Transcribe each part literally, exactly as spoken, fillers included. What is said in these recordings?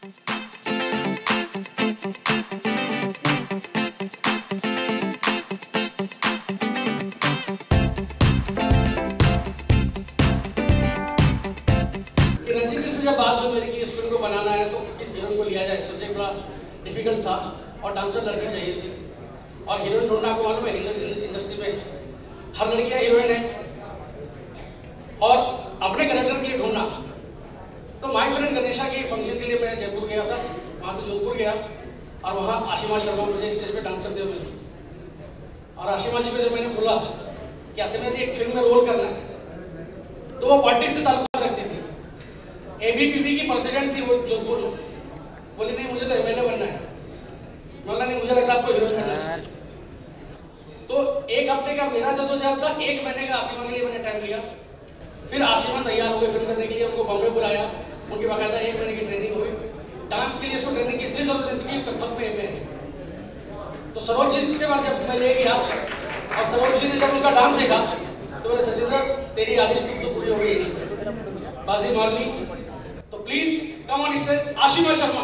रंजीत जी से जब बात हुई मेरी कि इस फिल्म को बनाना है तो किस हीरोइन को लिया जाए, सब्जेक्ट बड़ा डिफिकल्ट था और डांसर लड़की चाहिए थी और हीरोइन ढूंढना आपको मालूम है इंडस्ट्री में हर लड़कियां हीरोइन है और अपने कैरेक्टर के लिए ढूंढना। तो माय फ्रेंड गणेशा के फंक्शन के लिए मैं जयपुर गया था, वहाँ से जोधपुर गया और वहाँ आशिमा शर्मा मुझे स्टेज पे डांस करते हुए मिली और आशिमा जी को जब मैंने बोला कि आशिमा जी एक फिल्म में रोल करना है तो वो पार्टी से ताल्लुक रखती थी, एबीपीबी की प्रेसिडेंट थी वो जोधपुर में। बोली नहीं मुझे तो एमएलए बनना है। बोला नहीं मुझे लगता आपको हीरोइन बनना चाहिए। तो एक हफ्ते का मेरा जद्दोजहद था, एक महीने का आशिमा के लिए मैंने टाइम लिया। फिर आशिमा तैयार हो गए फिल्म करने के लिए, उनको बॉम्बे बुलाया, उनकी बाकायदा एक महीने की ट्रेनिंग हुई। डांस के लिए इसको ट्रेनिंग की इसलिए जरूरत थी कि कथक में एम ए है। तो सरोज जी के पास जब मैं ले गया और सरोज जी ने जब उनका डांस देखा तो बोले सचिंदर तेरी आधी स्क्रिप्ट तो पूरी हो गई, बाजी मार ली। तो please come on stage Ashima Sharma.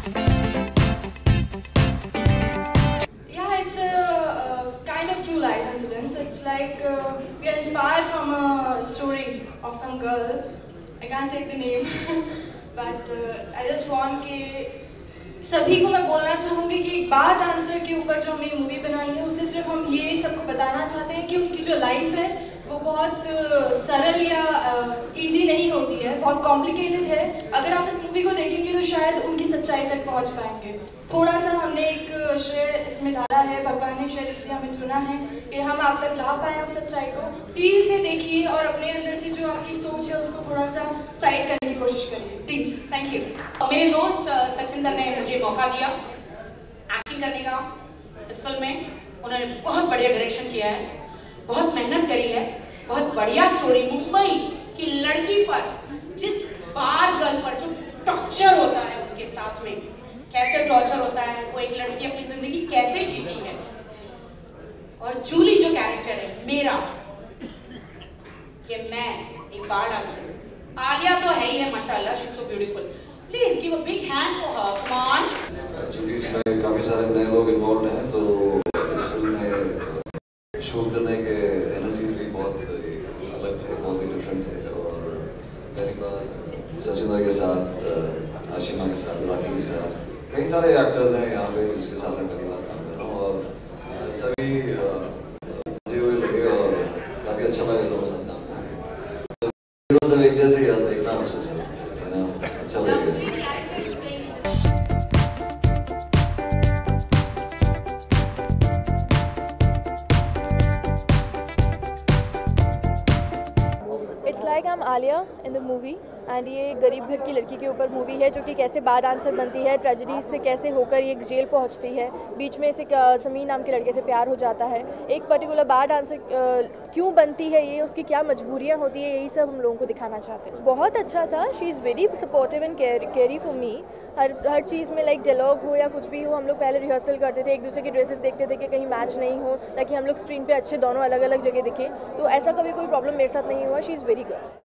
Yeah, it's a uh, kind of true life incidents. It's like uh, we are inspired from a story of some girl. I can't take the name, but uh, I just want कि सभी को मैं बोलना चाहूँगी कि एक बार dancer के ऊपर जो हमने मूवी बनाई है उससे सिर्फ हम ये सबको बताना चाहते हैं कि उनकी जो लाइफ है वो बहुत सरल या इजी नहीं होती है, बहुत कॉम्प्लिकेटेड है। अगर आप इस मूवी को देखेंगे तो शायद उनकी सच्चाई तक पहुंच पाएंगे। थोड़ा सा हमने एक श्रेय इसमें डाला है, भगवान ने शायद इसलिए हमें चुना है कि हम आप तक ला पाएँ उस सच्चाई को। प्लीज़ इसे देखिए और अपने अंदर से जो आपकी सोच है उसको थोड़ा सा साइड करने की कोशिश करिए प्लीज़। Thank you. मेरे दोस्त सचिंदर ने मुझे मौका दिया एक्टिंग करने का इस फिल्म में। उन्होंने बहुत बढ़िया डायरेक्शन किया है, बहुत मेहनत करी है, बहुत बढ़िया स्टोरी। मुंबई की लड़की पर जिस बार गर्ल पर जो टॉर्चर होता है उनके साथ में, कैसे टॉर्चर होता है, वो एक लड़की अपनी जिंदगी कैसे जीती है। और जूली जो कैरेक्टर है मेरा, कि मैं एक बार डांसर हूँ। आलिया तो है ही है माशाल्लाह, she is so beautiful. Please give a big hand for her, come on. Julie इसमें काफी सारे नए लोग इन्वॉल्व हैं तो इस फिल्म में शूट करने के एनर्जीज भी बहुत अलग थे, बहुत ही डिफरेंट थे। और पहली बार सचिंदर के साथ, आशिमा के साथ, राखी के साथ, कई सारे एक्टर्स हैं यहाँ पे जिसके साथ मैं पहली बार काम कर रहा हूँ और सभी मजे हुए लगे और काफ़ी अच्छा लगा लोगों के साथ काम करके। तो सब एक जैसे ही आता है, इतना महसूस है ना, अच्छा लगेगा। It's like I'm Alia in the movie and ये गरीब घर की लड़की के ऊपर मूवी है जो कि कैसे बार डांसर बनती है, ट्रेजेडीज से कैसे होकर ये जेल पहुंचती है, बीच में इसे समीर नाम के लड़के से प्यार हो जाता है, एक पर्टिकुलर बार डांसर क्यों बनती है, ये उसकी क्या मजबूरियां होती है, यही सब हम लोगों को दिखाना चाहते हैं। बहुत अच्छा था, she is very supportive and caring for me. हर हर चीज़ में लाइक डायलॉग हो या कुछ भी हो, हम लोग पहले रिहर्सल करते थे, एक दूसरे की ड्रेसेस देखते थे कि कहीं मैच नहीं हो, ताकि हम लोग स्क्रीन पे अच्छे दोनों अलग अलग जगह दिखें। तो ऐसा कभी कोई प्रॉब्लम मेरे साथ नहीं हुआ। She is very good.